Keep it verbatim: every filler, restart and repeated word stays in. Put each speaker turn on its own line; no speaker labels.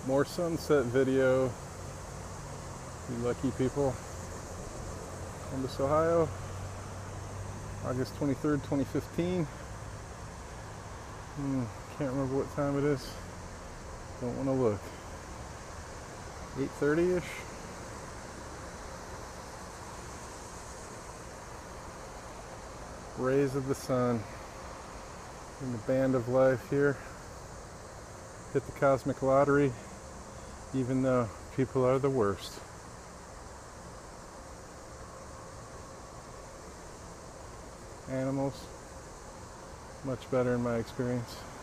More sunset video. You lucky people. Columbus, Ohio. August twenty-third, twenty fifteen. Hmm, can't remember what time it is. Don't want to look. eight thirty-ish. Rays of the sun in the band of life here. Hit the cosmic lottery, even though people are the worst. Animals, much better in my experience.